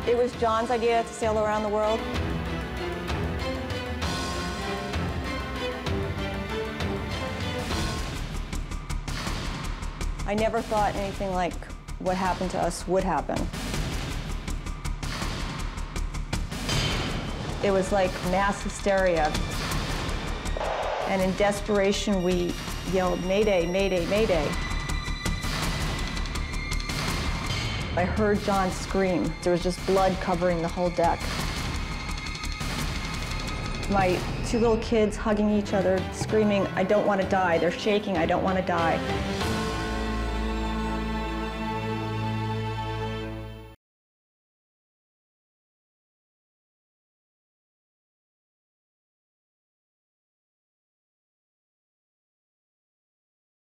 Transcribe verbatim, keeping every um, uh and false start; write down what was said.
It was John's idea to sail around the world. I never thought anything like what happened to us would happen. It was like mass hysteria. And in desperation, we yelled, "Mayday, mayday, mayday." I heard John scream. There was just blood covering the whole deck. My two little kids hugging each other, screaming, "I don't want to die." They're shaking, "I don't want to die."